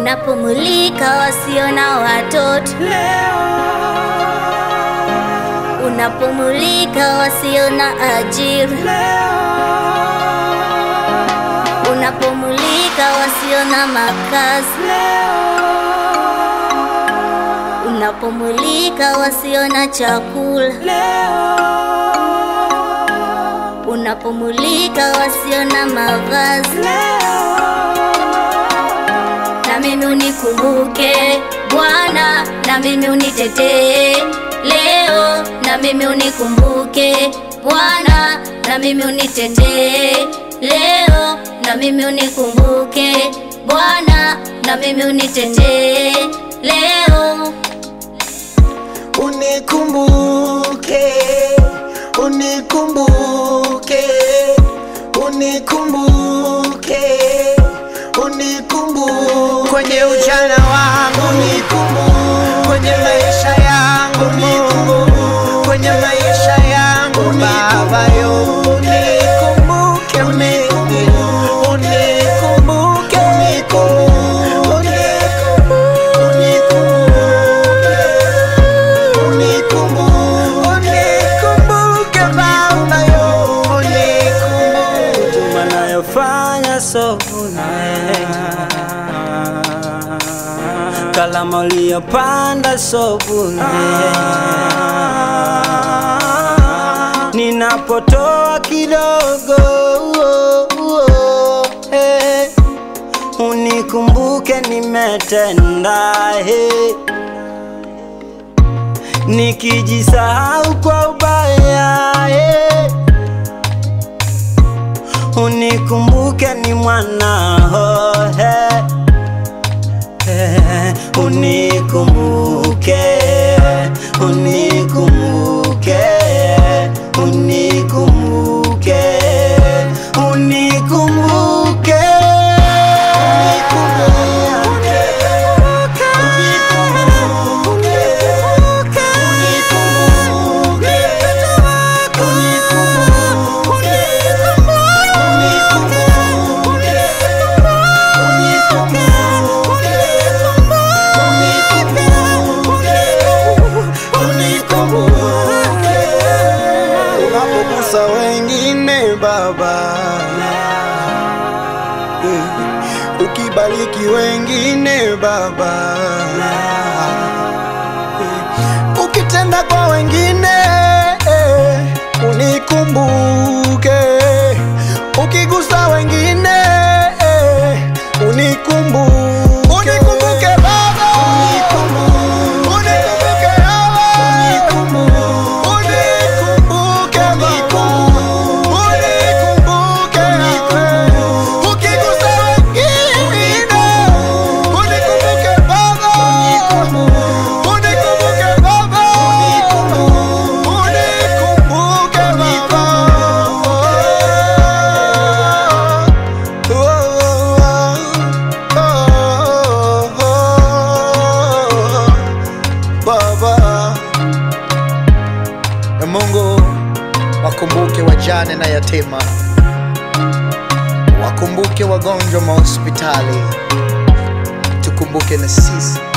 unapomulika wasio na watoto unapomulika wasio na ajira unapomulika wasio na makazi unapomulika wasio na chakula unapomulika wasio na mavazi na mimi unikumbuke Bwana, na mimi unitetee leo, na mimi unikumbuke Bwana, na mimi unitetee leo, na mimi unikumbuke Bwana, na mimi unitetee leo. Unikumbuke, unikumbuke, unikumbuke, unikumbuke kwenye ujana wangu, unikumbuke kwenye maisha yangu, unikumbuke kwenye maisha yangu Baba yo, unikumbuke, unikumbuke, unikumbuke, unikumbuke Baba yo, unikumbuke manayofanya sovuna kalama uliyopanda sovuna ninapotoa kidogo unikumbuke nimetenda nikijisahau kwa ubaya unikumbuke ni mwanao unikumbuke, unikumbuke, unikumbuke, unikumbuke, unapogusa wengine Baba, ukibariki wengine Baba, ukitenda kwa wengine unikumbuke, ukigusa wengine unikumbuke, unikumbuke Baba, unikumbuke Baba, unikumbuke Baba, unikumbuke ukigusa wengine unikumbuke Baba, unikumbuke Baba, unikumbuke Baba. Na Mungu wakumbuke wajane na yatima, wakumbuke wagonjwa mahospitali, tukumbuke na sisi